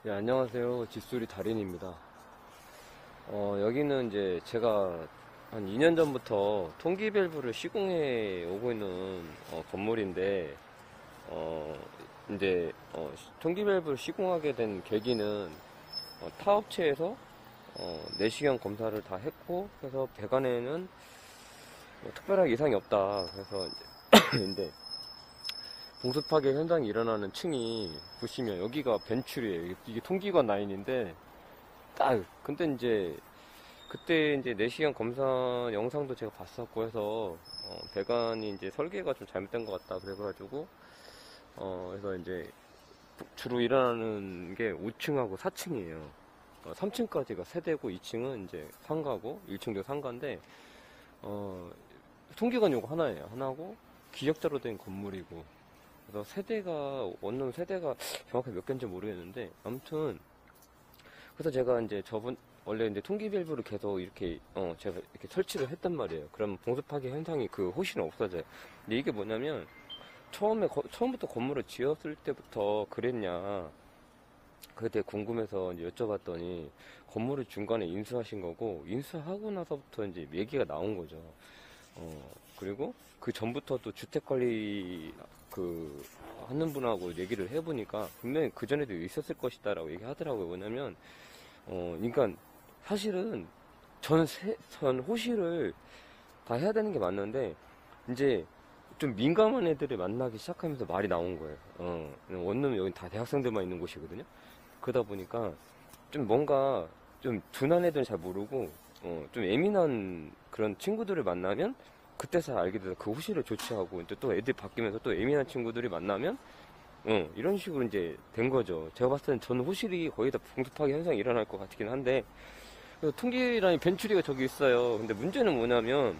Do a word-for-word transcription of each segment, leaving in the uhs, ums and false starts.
네, 안녕하세요. 집수리 달인입니다. 어, 여기는 이제 제가 한 이 년 전부터 통기밸브를 시공해 오고 있는 어, 건물인데, 어, 이제 어, 통기밸브를 시공하게 된 계기는 어, 타업체에서 어, 내시경 검사를 다 했고, 그래서 배관에는 뭐 특별하게 이상이 없다. 그래서 이제 봉수 파괴 현상이 일어나는 층이 보시면 여기가 벤출이에요. 이게, 이게 통기관 라인인데 딱 근데 이제 그때 이제 내시경 검사 영상도 제가 봤었고 해서 어, 배관이 이제 설계가 좀 잘못된 것 같다 그래가지고 어 그래서 이제 주로 일어나는 게 오 층하고 사 층이에요. 어, 삼 층까지가 세대고 이 층은 이제 상가고 일 층도 상가인데 어 통기관 요거 하나예요. 하나고 기역자로 된 건물이고 그래서 세대가 원룸 세대가 정확하게 몇 개인지 모르겠는데 아무튼 그래서 제가 이제 저번 원래 이제 통기밸브를 계속 이렇게 어 제가 이렇게 설치를 했단 말이에요. 그럼 봉수 파괴 현상이 그 호실은 없어져요. 근데 이게 뭐냐면 처음에 거- 처음부터 건물을 지었을 때부터 그랬냐 그때 궁금해서 이제 여쭤봤더니 건물을 중간에 인수하신 거고 인수하고 나서부터 이제 얘기가 나온 거죠. 어 그리고 그 전부터 또 주택 관리 그 하는 분하고 얘기를 해보니까 분명히 그 전에도 있었을 것이다라고 얘기하더라고요. 뭐냐면 어, 그러니까 사실은 전 세, 전 호실을 다 해야 되는 게 맞는데 이제 좀 민감한 애들을 만나기 시작하면서 말이 나온 거예요. 어, 원룸 여기 다 대학생들만 있는 곳이거든요. 그러다 보니까 좀 뭔가 좀 둔한 애들은 잘 모르고 어, 좀 예민한 그런 친구들을 만나면 그때서 알게 돼서 그 호실을 조치하고 이제 또 애들 바뀌면서 또 예민한 친구들이 만나면 어, 이런 식으로 이제 된 거죠. 제가 봤을 때는 전 호실이 거의 다 봉투파괴 현상이 일어날 것 같긴 한데, 그래서 통기라인 벤츄리가 저기 있어요. 근데 문제는 뭐냐면,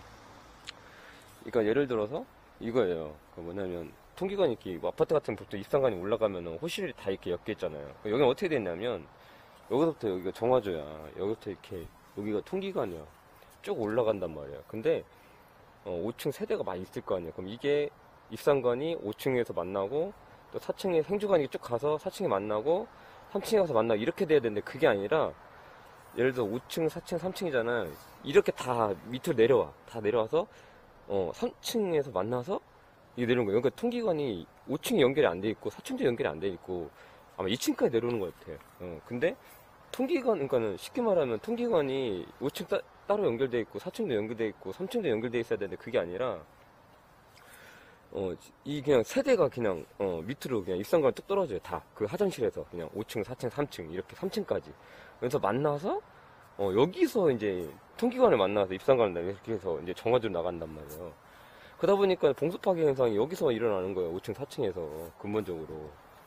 그러니까 예를 들어서 이거예요. 그 뭐냐면, 통기관이 이렇게 뭐 아파트 같은 보통 입상관이 올라가면 호실이 다 이렇게 엮여 있잖아요. 여기는 어떻게 됐냐면, 여기서부터 여기가 정화조야. 여기부터 이렇게, 여기가 통기관이야. 쭉 올라간단 말이야. 근데, 어, 오 층 세대가 많이 있을 거 아니야. 그럼 이게 입상관이 오 층에서 만나고 또 사 층에 행주관이 쭉 가서 사 층에 만나고 삼 층에 가서 만나고 이렇게 돼야 되는데 그게 아니라 예를 들어 오 층, 사 층, 삼 층이잖아. 이렇게 다 밑으로 내려와. 다 내려와서 어, 삼 층에서 만나서 이게 내려오는 거야. 그러니까 통기관이 오 층이 연결이 안 돼 있고 사 층도 연결이 안 돼 있고 아마 이 층까지 내려오는 것 같아. 어, 근데 통기관, 그러니까는 쉽게 말하면 통기관이 오 층 따, 따로 연결돼 있고 사 층도 연결돼 있고 삼 층도 연결돼 있어야 되는데 그게 아니라 어, 이 그냥 세대가 그냥 어, 밑으로 그냥 입상관 뚝 떨어져요. 다 그 화장실에서 그냥 오 층, 사 층, 삼 층 이렇게 삼 층까지. 그래서 만나서 어, 여기서 이제 통기관을 만나서 입상관을 이렇게 해서 이제 정화조로 나간단 말이에요. 그러다 보니까 봉수 파괴 현상이 여기서 일어나는 거예요. 오 층, 사 층에서 근본적으로.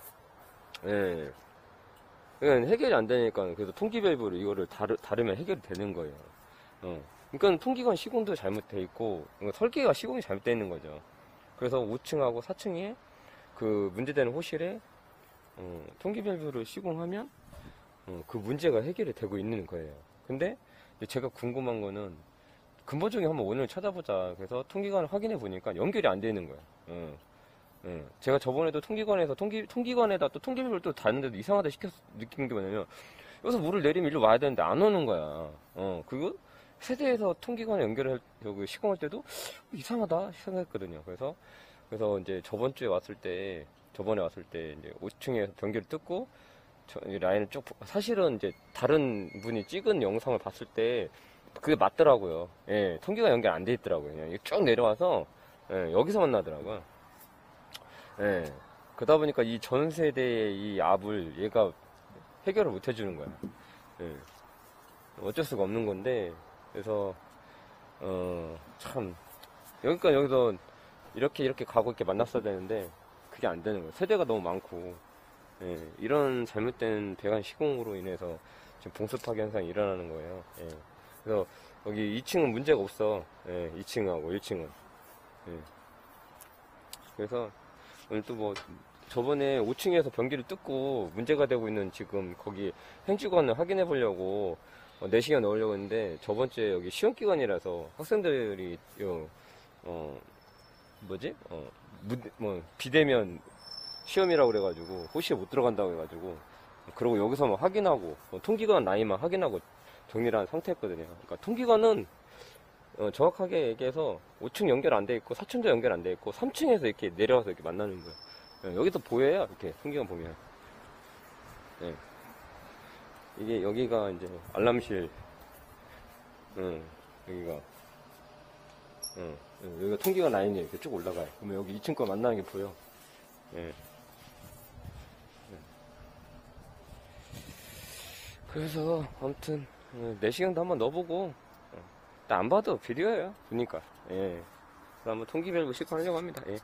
예. 그러니까 해결이 안 되니까 그래서 통기밸브를 이거를 다르, 다르면 해결이 되는 거예요. 어. 그러니까 통기관 시공도 잘못돼 있고 그러니까 설계가 시공이 잘못돼 있는 거죠. 그래서 오 층하고 사 층에 그 문제되는 호실에 어, 통기밸브를 시공하면 어, 그 문제가 해결이 되고 있는 거예요. 근데 이제 제가 궁금한 거는 근본적인 한번 원인을 찾아보자. 그래서 통기관을 확인해 보니까 연결이 안 되는 거예요. 어, 어. 제가 저번에도 통기관에서 통기 통기관에다 또 통기밸브를 또 다는데도 이상하다 시켰 느낀 게 뭐냐면 여기서 물을 내리면 일로 와야 되는데 안 오는 거야. 어, 그거 세대에서 통기관에 연결을 여기 시공할 때도 이상하다 생각했거든요. 그래서 그래서 이제 저번 주에 왔을 때 저번에 왔을 때 이제 오 층에서 변기를 뜯고 저- 이 라인을 쭉 사실은 이제 다른 분이 찍은 영상을 봤을 때 그게 맞더라고요. 예, 통기관 연결 안 돼 있더라고요. 그냥 이게 쭉 내려와서 예, 여기서 만나더라고요. 예. 그러다 보니까 이 전 세대의 이 압을 얘가 해결을 못 해주는 거야. 예. 어쩔 수가 없는 건데 그래서 어 참 여기까 여기서 이렇게 이렇게 가고 이렇게 만났어야 되는데 그게 안 되는 거예요. 세대가 너무 많고 예, 이런 잘못된 배관 시공으로 인해서 지금 봉수 파괴 현상이 일어나는 거예요. 예. 그래서 여기 이 층은 문제가 없어. 예, 이 층하고 일 층은. 예. 그래서 오늘 또 뭐 저번에 오 층에서 변기를 뜯고 문제가 되고 있는 지금 거기 행주관을 확인해 보려고 어, 네 시간 넣으려고 했는데 저번 주에 여기 시험 기간이라서 학생들이 요, 어, 뭐지? 어, 무, 뭐, 비대면 시험이라고 그래가지고, 호시에 못 들어간다고 해가지고, 그리고 여기서 뭐 확인하고 뭐 통기관 라인만 확인하고 정리를 한 상태였거든요. 그러니까 통기관은 어, 정확하게 얘기해서 오 층 연결 안 돼 있고 사 층도 연결 안 돼 있고 삼 층에서 이렇게 내려와서 이렇게 만나는 거예요. 예, 여기서 보여요. 이렇게 통기관 보면. 예. 이게 여기가 이제 알람실. 응, 여기가. 응, 여기가 통기관 라인이 이렇게 쭉 올라가요. 그러면 여기 이 층 거 만나는 게 보여. 예. 그래서 아무튼 내시경도 한번 넣어보고 안 봐도 비디오예요. 보니까. 예. 그래서 한번 통기 밸브 시공하려고 합니다. 예.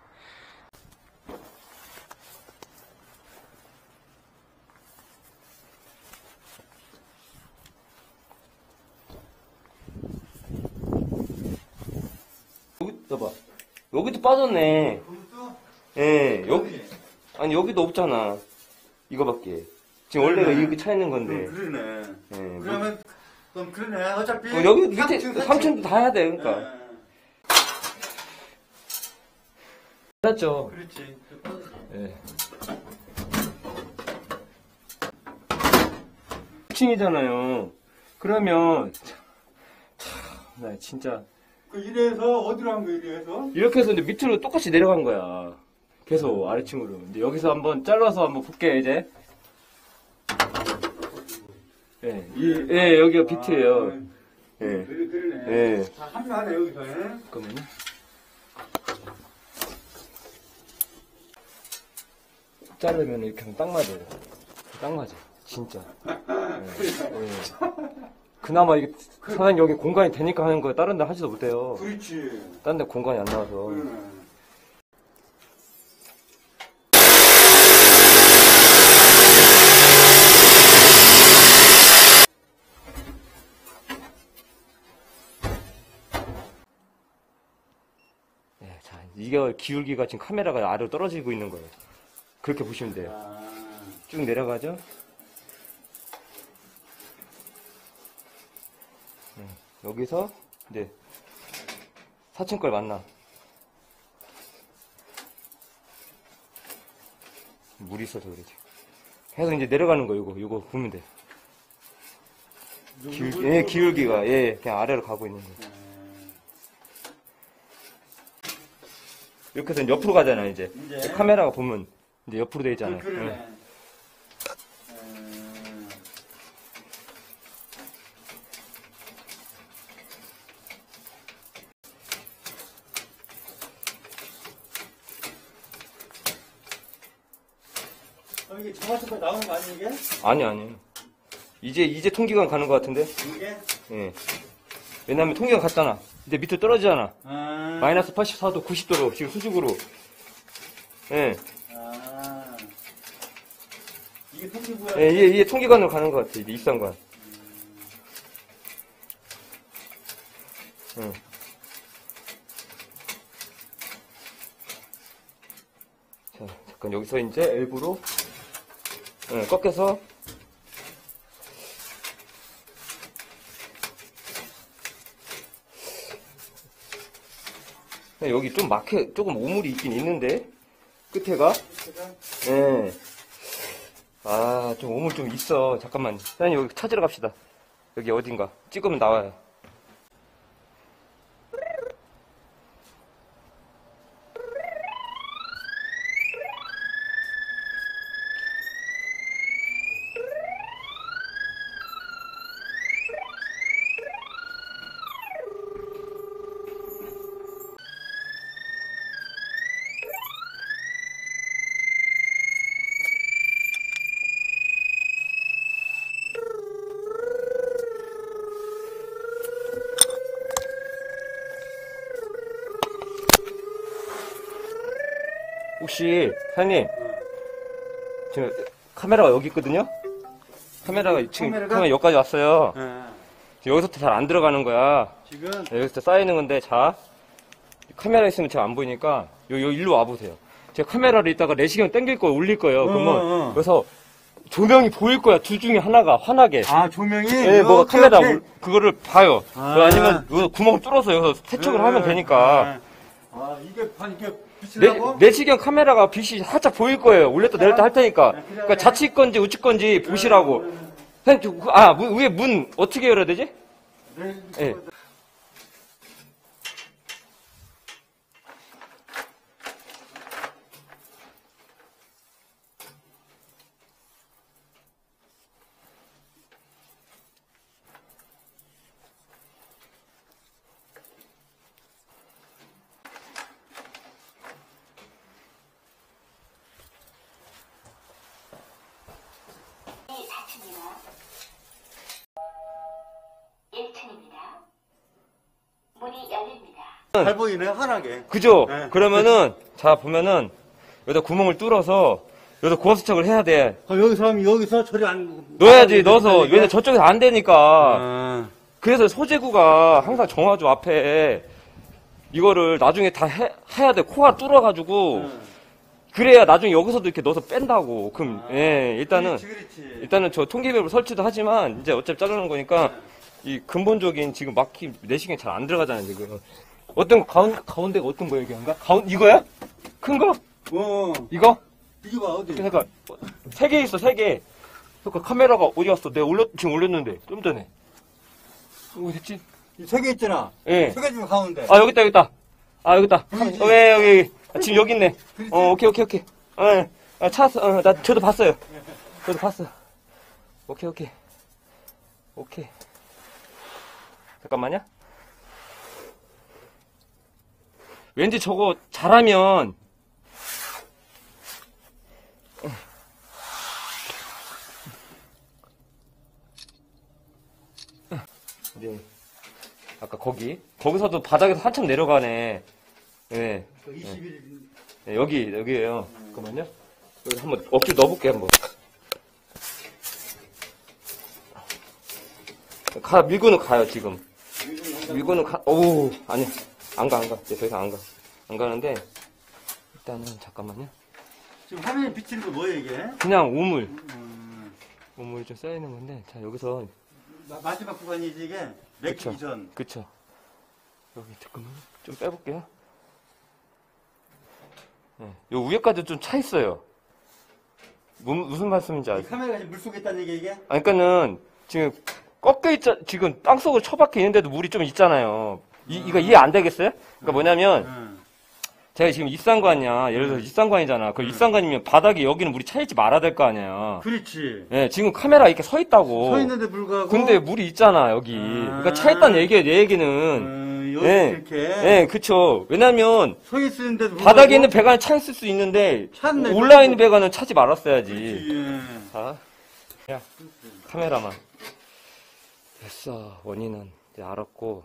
여기 봐봐. 여기도 빠졌네. 예. 여기 아니 여기도 없잖아. 이거밖에. 지금 원래가 이렇게 차 있는 건데. 음, 그러네. 예, 그러면, 그럼 그러네. 어차피. 뭐, 여기 밑에 삼 층, 삼 층도 다 해야 돼, 그러니까. 예. 맞죠? 그렇지. 예. 이 층이잖아요. 그러면 참, 참, 나 진짜 그 이래서 어디로 한 거야, 이래서? 이렇게 해서 이제 밑으로 똑같이 내려간 거야. 계속 아래층으로. 이제 여기서 한번 잘라서 한번 볼게 이제. 예, 이, 예, 여기가 비트예요. 예. 그래, 그러네. 예. 다 합류하네, 여기서. 예? 잠깐만요. 자르면 이렇게 하면 딱 맞아요. 딱 맞아. 진짜. 예. 예. 그나마 이게 사장님 여기 공간이 되니까 하는 거예요. 다른 데 하지도 못해요. 그렇지. 다른 데 공간이 안 나와서. 그러네. 예, 자, 이게 기울기가 지금 카메라가 아래로 떨어지고 있는 거예요. 그렇게 보시면 돼요. 아, 쭉 내려가죠. 음, 여기서 이제 사 층 걸 만나. 물이 있어서 그러지. 해서 이제 내려가는 거 이거 이거 보면 돼. 기울, 예, 기울기가 예 그냥 아래로 가고 있는 거. 이렇게 해서 이제 옆으로 가잖아 이제. 이제? 카메라가 보면 이제 옆으로 돼 있잖아요. 그러네. 예. 음. 어, 이게 정화수가 나오는 거 아니야, 이게? 아니 아니. 이제 이제 통기관 가는 것 같은데. 이게? 예. 왜냐면 통기관 갔잖아. 이제 밑으로 떨어지잖아. 아. 마이너스 팔십사 도 구십 도로 지금 수직으로. 예. 아. 이게 통기구야. 예, 이게, 이게 통기관으로 가는 것 같아. 이제 입상관. 응. 자, 잠깐 여기서 이제 일부러 예, 꺾여서 여기 좀 막혀, 조금 오물이 있긴 있는데 끝에가 예. 아, 좀 오물 좀 있어. 잠깐만. 사장님 여기 찾으러 갑시다. 여기 어딘가 찍으면 나와요. 혹시 사장님 지금 카메라가 여기 있거든요. 카메라가 지금 카메라가? 카메라 여기까지 왔어요. 예. 여기서부터 잘 안 들어가는 거야. 지금 여기서 쌓이는 건데, 자 카메라 있으면 잘 안 보이니까 요, 요 일로 와보세요. 제가 카메라를 이따가 내시경 당길 거예요, 올릴 거예요. 그러면 어, 어. 그래서 조명이 보일 거야. 둘 중에 하나가 환하게. 아 조명이 예, 뭐가 이렇게, 카메라 이렇게? 올- 그거를 봐요. 아. 아니면 여기서 구멍 뚫어서 여기서 세척을 예, 하면 예. 되니까. 아, 아, 이게 반 이게 내, 비치라고? 내시경 카메라가 빛이 살짝 보일 거예요. 올렸다 내렸다 할 테니까. 그러니까 좌측 건지 우측 건지 보시라고. 선생님, 저- 아, 문- 위에 문 어떻게 열어야 되지? 네. 예. 사 층이나 일 층입니다. 문이 열립니다. 잘 보이네, 환하게. 그죠? 네. 그러면은, 자, 보면은, 여기다 구멍을 뚫어서, 여기다 고압 세척을 해야 돼. 어, 여기서, 여기서 저리 안. 넣어야지, 넣어서. 왜냐면 저쪽에서 안 되니까. 아, 그래서 소재구가 항상 정화조 앞에, 이거를 나중에 다 해, 해야 돼. 코가 뚫어가지고. 응. 그래야 나중에 여기서도 이렇게 넣어서 뺀다고. 그럼, 아, 예, 일단은, 그렇지, 그렇지. 일단은 저 통기밸브 설치도 하지만, 이제 어차피 자르는 거니까, 이 근본적인 지금 막히 내시경이 잘 안 들어가잖아요, 지금. 어떤, 가운, 가운데가 어떤 거 얘기한가? 가운, 이거야? 큰 거? 어, 이거? 이거 봐, 어디? 그러니까, 세 개 있어, 세 개. 그러니까 카메라가 어디 갔어? 내가 올렸, 지금 올렸는데, 좀 전에. 어디 됐지? 세 개 있잖아. 예. 세 개 중에 가운데. 아, 여기 있다, 여기 있다. 아, 여기 있다. 보이지? 어, 왜, 여기, 여기. 아, 지금 여기 있네. 그렇지? 어, 오케이, 오케이, 오케이. 어, 예. 아, 찾았어. 어, 나, 저도 봤어요. 저도 봤어. 오케이, 오케이. 오케이. 잠깐만요. 왠지 저거 잘하면, 네. 아까 거기. 거기서도 바닥에서 한참 내려가네. 네. 이십 일. 네, 여기, 여기에요. 잠깐만요. 여기 한번 어깨 넣어볼게, 한번. 가, 밀고는 가요, 지금. 밀고는 가, 오우, 아니, 안 가, 안 가. 이제 더 이상 안 가. 안 가는데, 일단은, 잠깐만요. 지금 화면에 비치는 거 뭐예요, 이게? 그냥 우물. 음, 우물이 좀 쌓여있는 건데, 자, 여기서, 마- 마지막 구간이지, 이게? 맥히기 그쵸. 전. 그쵸. 여기, 잠깐만요. 좀 빼볼게요. 네, 요 위에까지 좀 차 있어요. 무, 무슨 말씀인지 이 아세요? 카메라가 지금 물속에 있다는 얘기, 이게? 아니, 그러니까는 지금 꺾여 있자 지금 땅속으로 처박혀 있는데도 물이 좀 있잖아요. 이 이거 이해 안 되겠어요? 그러니까 뭐냐면 응. 제가 지금 입상관이야. 예를 들어 서 입상관이잖아. 그 입상관이면 바닥에 여기는 물이 차 있지 말아야 될 거 아니야. 그렇지. 예, 지금 카메라 이렇게 서 있다고. 서 있는데 불구하고. 근데 물이 있잖아 여기. 그러니까 차 있다는 얘기예요. 내 얘기는. 음, 여기 예, 이렇게. 예, 그쵸. 왜냐면 서 있는데도 불구하고. 바닥에 있는 배관은 차 있을 수 있는데 찼네, 올라 있는 배관은 차지 말았어야지. 그렇지. 자, 야, 카메라만. 됐어. 원인은 이제 알았고.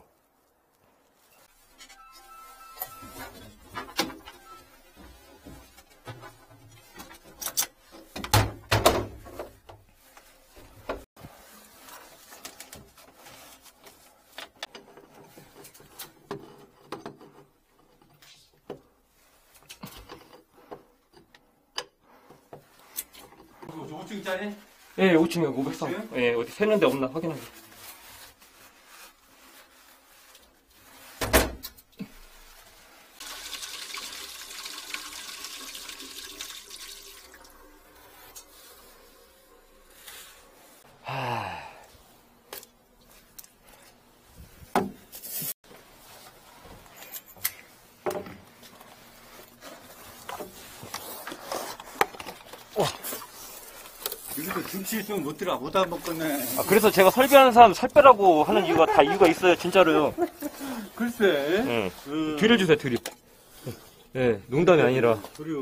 오 층짜리? 예, 오 층에 오백삼. 예, 어디 새는 데 없나 확인하게. 하... 여기도 김치 있으면 못 들어. 못 안 먹겠네. 아, 그래서 제가 설계하는 사람 살 빼라고 하는 이유가 다 이유가 있어요, 진짜로요. 글쎄. 예. 음. 드릴 주세요, 드릴. 예, 농담이 아니라. 그래요.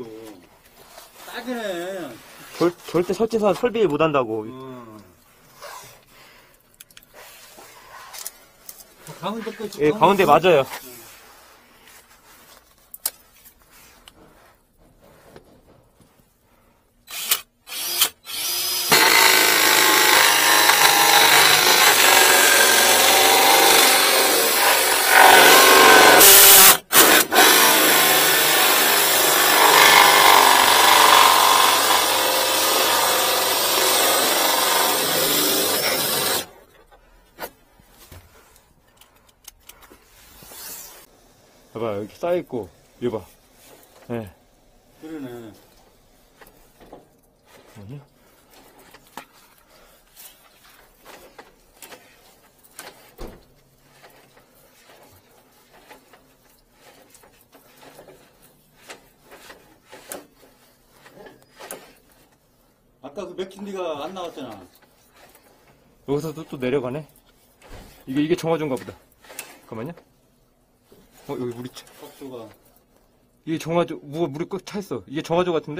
딱이네. 절, 절대 설치사 설비 못 한다고. 음. 가운데 거 예, 가운데 맞아요. 봐봐, 여기 쌓여있고, 이거 봐. 네. 그러네. 아니요. 아까 그 맥힌 데가 안 나왔잖아. 여기서도 또 내려가네. 이게 이게 정화조인가 보다. 잠깐만요. 어 여기 물이 차. 석조가. 이게 정화조. 뭐가 물이 꽉 차 있어. 이게 정화조 같은데?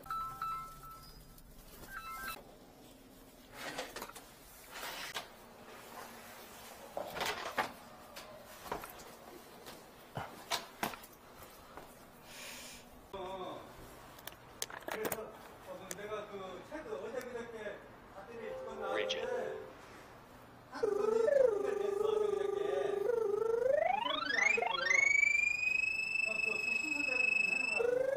그래서 어, 내가 그 책을 어제 그저께 갔더니 그건 나왔는데 한 건이 그게 됐어 어제 그저께 생각이 안 됐어. 어, 그 순서대로 좀 해놓으라고.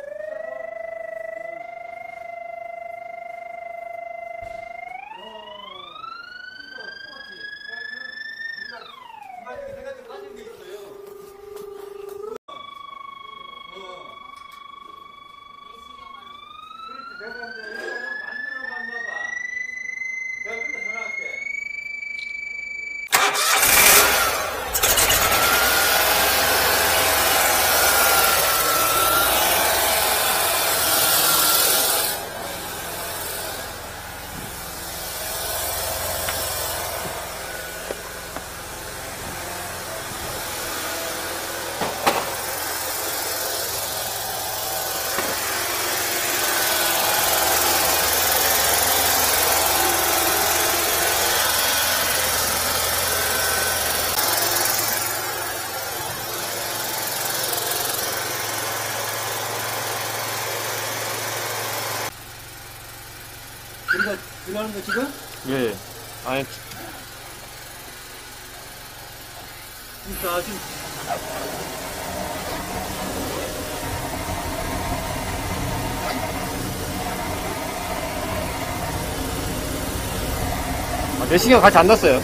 내가 좀 빠진 게 있어요. 어. 그렇지, 내가 이제 이거 좀 만들어 봤나 봐. 내가 그때 전화할게. 우리가 들어가는 거 지금? 예. 아니 진짜 지금 아, 내시경 같이 안 났어요.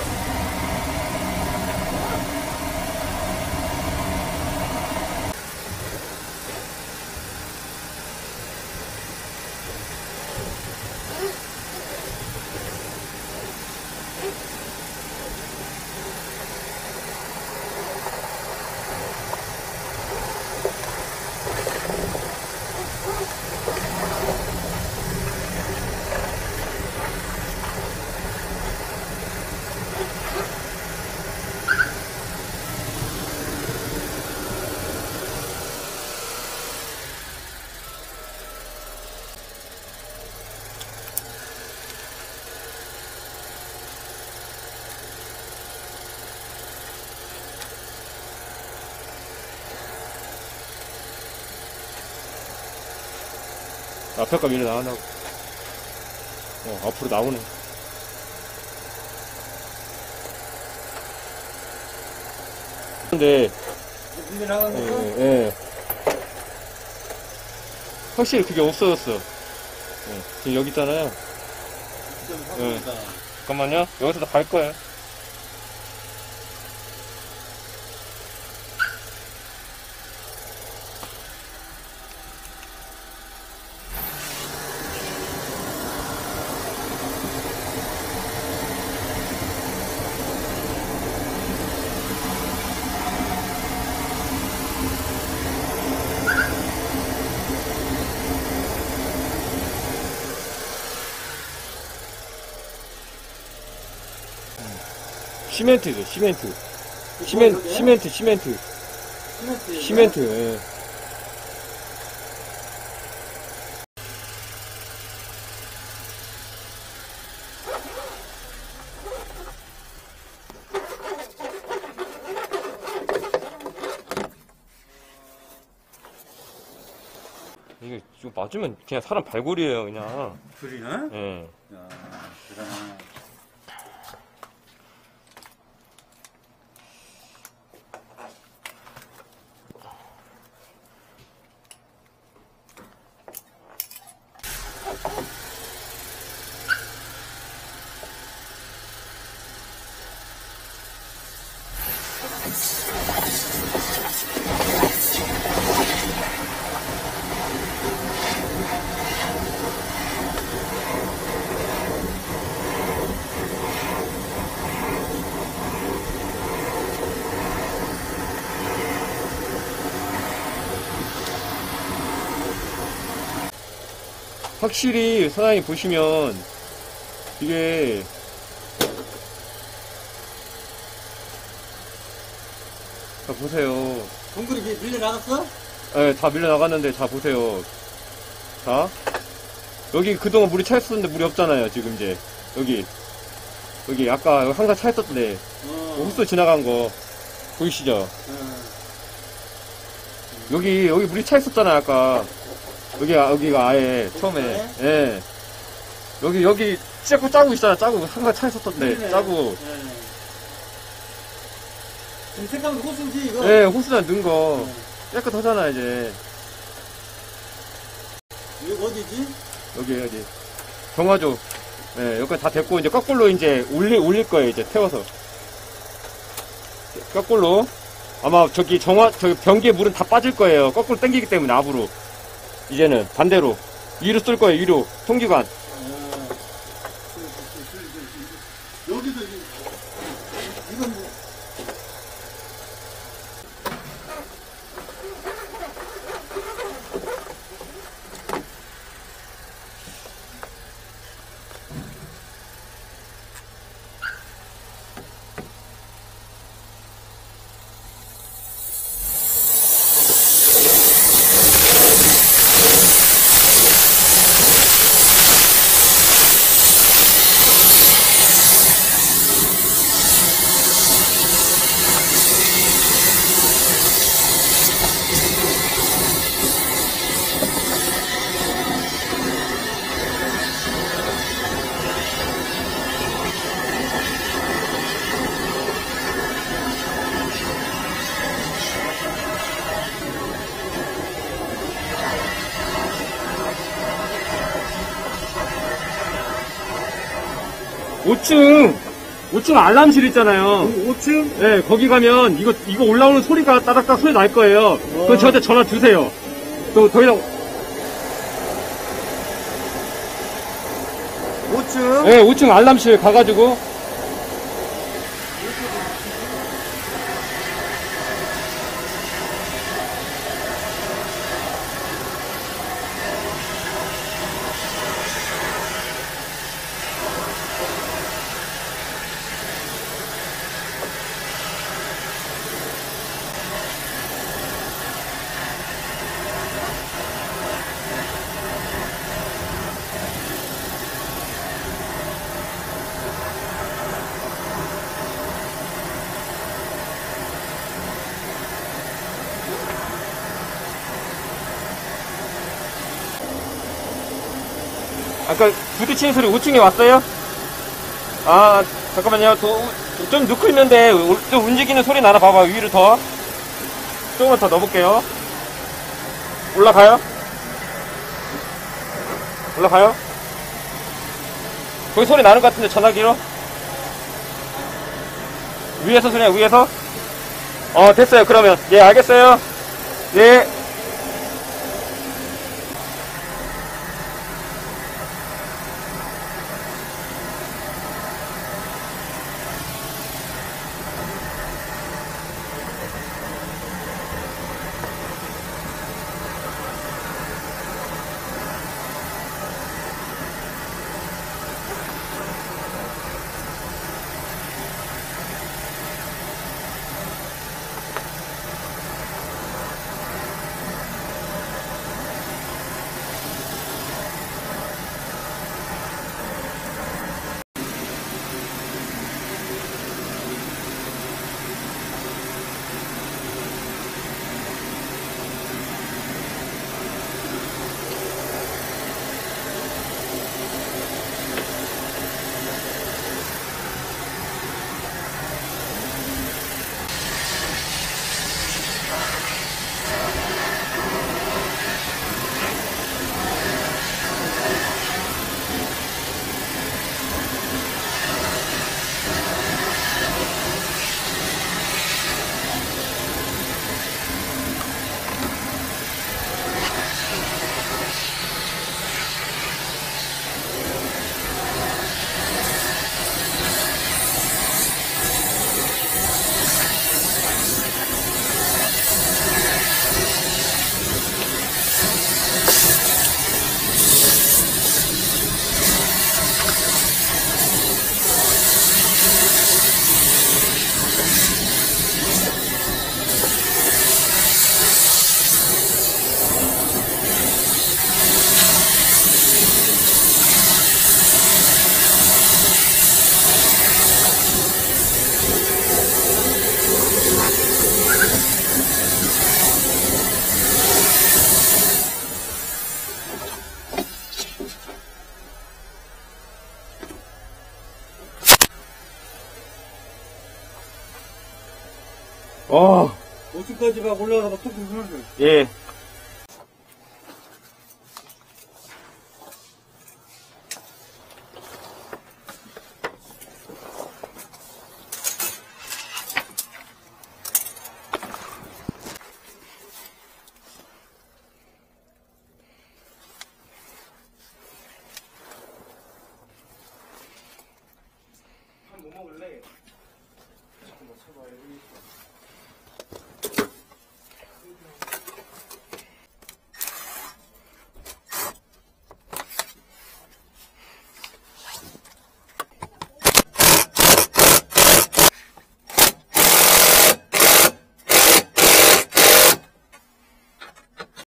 앞에 거 밀어 나가나고. 어, 앞으로 나오네. 근데, 이게 나간 예, 거고? 예, 예. 확실히 그게 없어졌어. 예, 지금 여기 있잖아요. 좀 예. 바꾼다. 잠깐만요. 여기서 다 갈 거예요. 시멘트죠, 시멘트. 시멘, 시멘트, 시멘트. 시멘트. 시멘트, 예. 이게 좀 맞으면 그냥 사람 발골이에요, 그냥. 둘이나? 예. 야, 대단하네. 확실히 사장님 보시면 이게 자 보세요. 동굴이 밀- 밀려 나갔어? 네, 다 밀려 나갔는데 자 보세요. 자 여기 그동안 물이 차 있었는데 물이 없잖아요. 지금 이제 여기 여기 아까 여기 항상 차 있었는데 어. 호수 지나간 거 보이시죠? 어. 여기 여기 물이 차 있었잖아요. 아까 여기 여기가 아예 처음에 예 여기 여기 자꾸 짜고 있잖아. 짜고 항상 차 있었던데 그러네. 짜고 예. 지금 생각하면 호수지 이거? 예 호수다 넣은 거 깨끗하잖아 이제. 여기 어디지? 여기 여기 정화조 예 여기까지 다 됐고 이제 거꾸로 이제 올릴 올릴 거예요. 이제 태워서 거꾸로 아마 저기 정화 저기 변기에 물은 다 빠질 거예요. 거꾸로 당기기 때문에 앞으로 이제는 반대로 위로 쓸 거예요. 위로 통기관. 어. 여기도 이- 이건 뭐 오 층 오 층 알람실 있잖아요. 오 층? 네, 거기 가면 이거 이거 올라오는 소리가 따닥따닥 소리 날 거예요. 그 저한테 전화 주세요. 또 더 이상 오 층? 네, 오 층 알람실 가가지고 아까 부딪히는 소리 오 층에 왔어요? 아 잠깐만요. 도, 좀 넣고 있는데 좀 움직이는 소리 나나 봐봐. 위로 더 조금만 더 넣어볼게요. 올라가요? 올라가요? 거기 소리 나는 것 같은데 전화기로? 위에서 소리야 위에서? 어 됐어요. 그러면 예 알겠어요. 예. 어, 오 층까지 막 올라가서 톡 부수는데. 예. 뭐 먹을래? 잠깐만 쳐봐. 여기 있어.